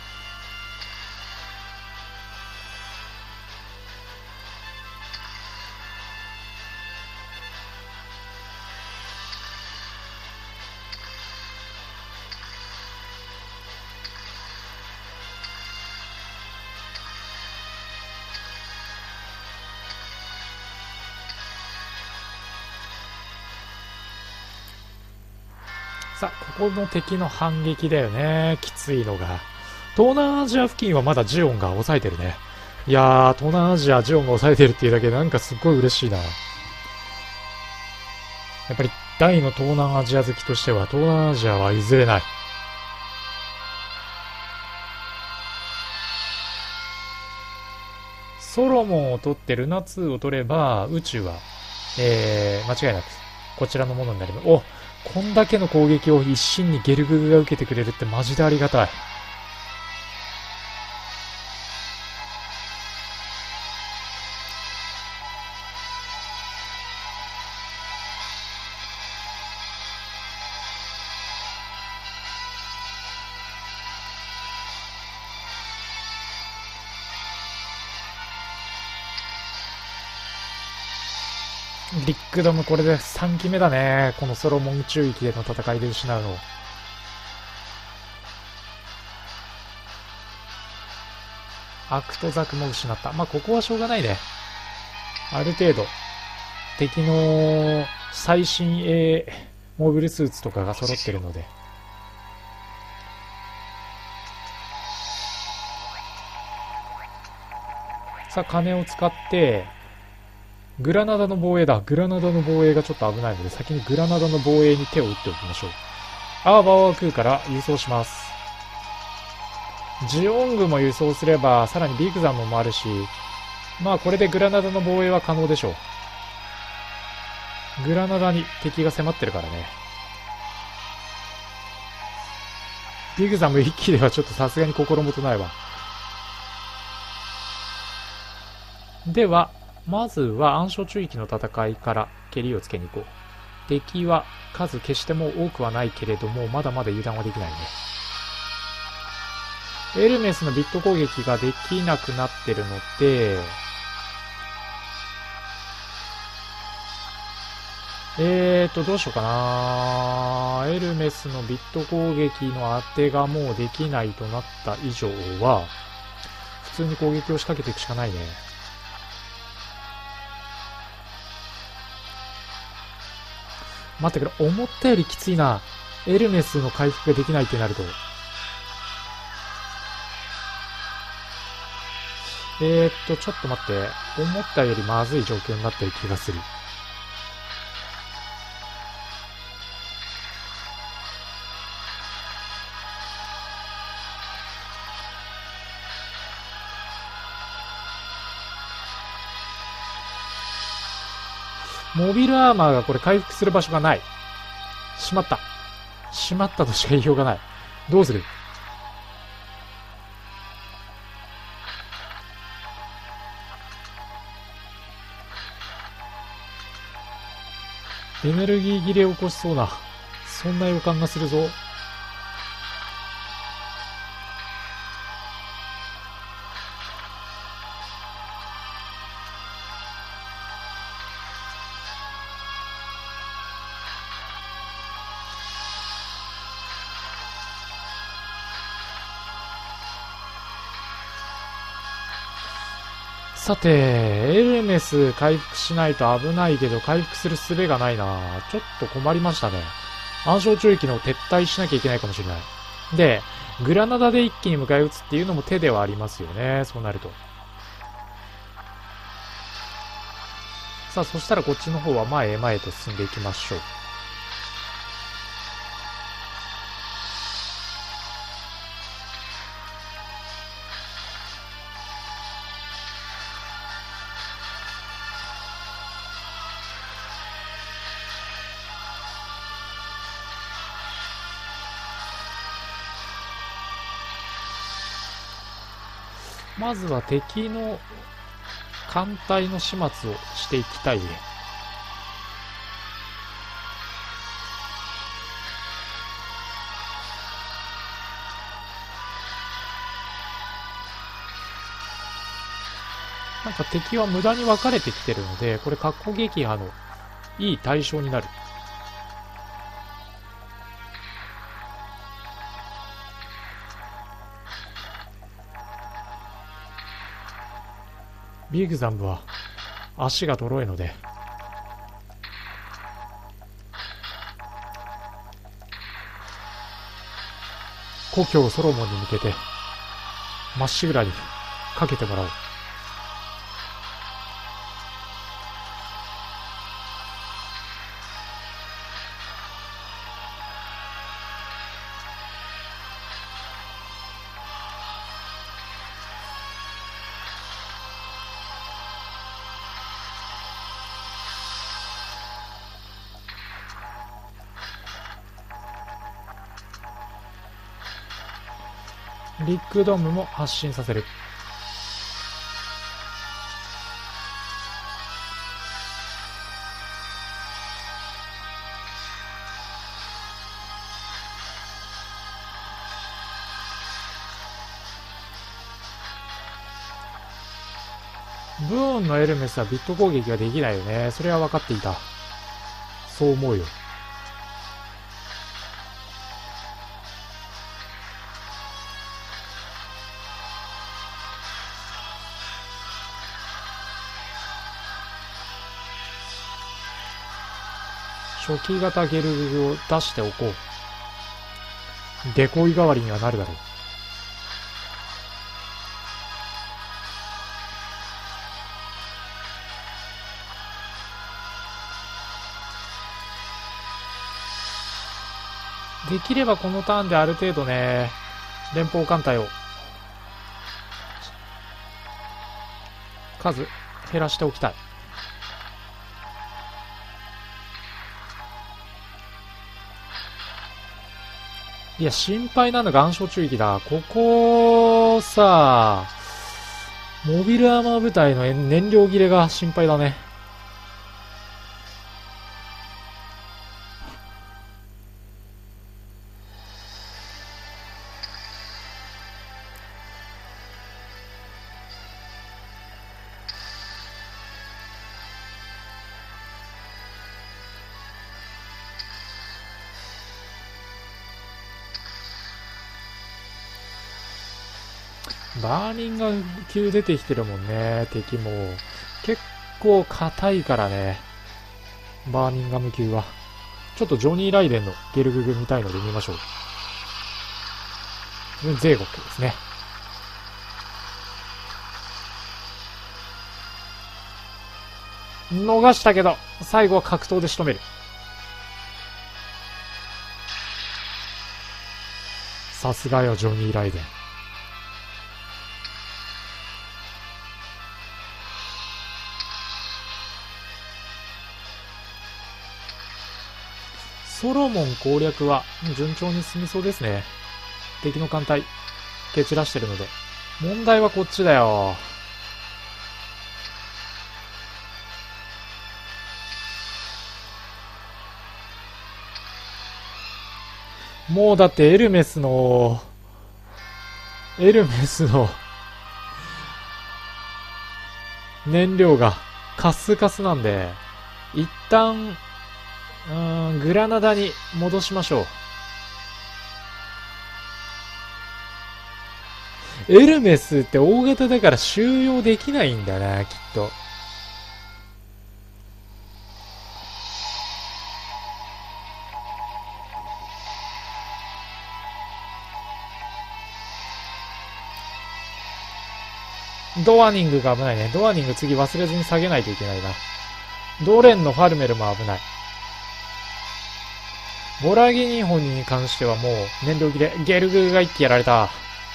[SPEAKER 1] さあ、ここの敵の反撃だよね。きついのが。東南アジア付近はまだジオンが抑えてるね。いやー、東南アジアジオンが抑えてるっていうだけでなんかすっごい嬉しいな。やっぱり大の東南アジア好きとしては、東南アジアは譲れない。ソロモンを取ってルナツーを取れば、宇宙は、えー、間違いなく、こちらのものになります。お、こんだけの攻撃を一心にゲルググが受けてくれるってマジでありがたい。 ビッグドムこれでさんきめだね。このソロモン中域での戦いで失うの。アクトザクも失った。まあ、ここはしょうがないね。ある程度、敵の最新鋭モービルスーツとかが揃ってるので。さあ、金を使って、グラナダの防衛だ。グラナダの防衛がちょっと危ないので、先にグラナダの防衛に手を打っておきましょう。アーバーワークーから輸送します。ジオングも輸送すれば、さらにビグザムもあるし、まあこれでグラナダの防衛は可能でしょう。グラナダに敵が迫ってるからね。ビグザム一気ではちょっとさすがに心もとないわ。では、まずは暗礁中域の戦いから蹴りをつけに行こう。敵は数決しても多くはないけれども、まだまだ油断はできないね。エルメスのビット攻撃ができなくなってるので、えーと、どうしようかな。エルメスのビット攻撃の当てがもうできないとなった以上は、普通に攻撃を仕掛けていくしかないね。待ってくれ、思ったよりきついな。エルメスの回復ができないってなると。えーっと、ちょっと待って。思ったよりまずい状況になってる気がする。モビルアーマーがこれ回復する場所がない。しまった。しまったとしか言いようがない。どうする？エネルギー切れを起こしそうな、そんな予感がするぞ。さて、エルメス回復しないと危ないけど、回復する術がないな。ちょっと困りましたね。暗礁中域の撤退しなきゃいけないかもしれない。で、グラナダで一気に迎え撃つっていうのも手ではありますよね。そうなると。さあ、そしたらこっちの方は前へ前へと進んでいきましょう。まずは敵の艦隊の始末をしていきたいね。なんか敵は無駄に分かれてきてるので、これ核攻撃波のいい対象になる。ビーグザンブは足が泥いので、故郷ソロモンに向けてまっしぐらにかけてもらおう。ビッグドームも発進させる。 ブーンのエルメスはビット攻撃ができないよね。それは分かっていた。そう思うよ。初期型ゲルグを出しておこう。デコイ代わりにはなるだろう。できればこのターンである程度ね、連邦艦隊を数減らしておきたい。いや、心配なのが暗礁中域だ。ここさ、モビルアーマー部隊の燃料切れが心配だね。バーニンガム級出てきてるもんね、敵も。結構硬いからね。バーニンガム級は。ちょっとジョニー・ライデンのゲルググ見たいので見ましょう。ゼーゴックですね。逃したけど、最後は格闘で仕留める。さすがよ、ジョニー・ライデン。ソロモン攻略は順調に進みそうですね。敵の艦隊蹴散らしてるので。問題はこっちだよ。もうだってエルメスのエルメスの燃料がカスカスなんで、一旦うーん、グラナダに戻しましょう。エルメスって大型だから収容できないんだな、きっと。ドワニングが危ないね。ドワニング次忘れずに下げないといけないな。ドレンのファルメルも危ない。ボラギニホンに関してはもう燃料切れ。ゲルグが一気やられた。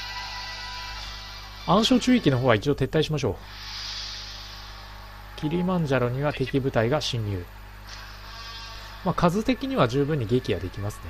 [SPEAKER 1] 暗礁中域の方は一応撤退しましょう。キリマンジャロには敵部隊が侵入。まあ数的には十分に撃破できますね。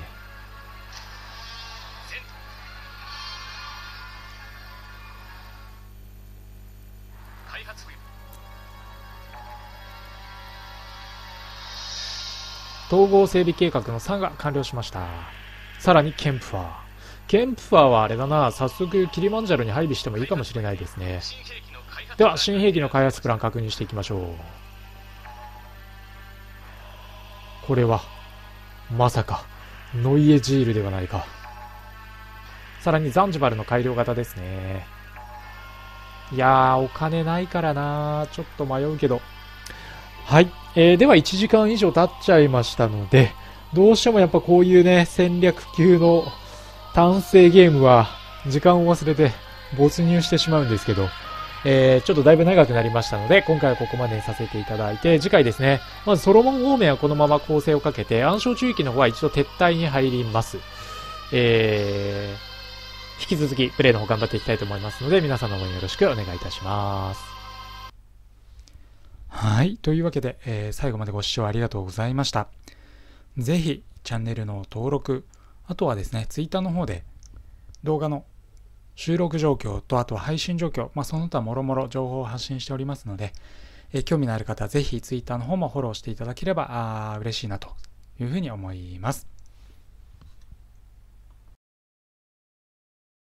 [SPEAKER 1] 統合整備計画のさんが完了しました。さらにケンプファー。ケンプファーはあれだな、早速キリマンジャロに配備してもいいかもしれないですね。では新兵器の開発プラン確認していきましょう。これはまさかノイエジールではないか。さらにザンジバルの改良型ですね。いやーお金ないからな、ちょっと迷うけど。はい、えー、ではいちじかん以上経っちゃいましたので、どうしてもやっぱこういうね戦略級の単性ゲームは時間を忘れて没入してしまうんですけど、えー、ちょっとだいぶ長くなりましたので今回はここまでにさせていただいて、次回ですね、まずソロモン方面はこのまま攻勢をかけて、暗礁中域の方は一度撤退に入ります。えー、引き続きプレイの方頑張っていきたいと思いますので、皆さんの応援よろしくお願いいたします。はい。というわけで、えー、最後までご視聴ありがとうございました。ぜひ、チャンネルの登録、あとはですね、ツイッターの方で動画の収録状況と、あとは配信状況、まあ、その他もろもろ情報を発信しておりますので、えー、興味のある方はぜひツイッターの方もフォローしていただければあ嬉しいなというふうに思います。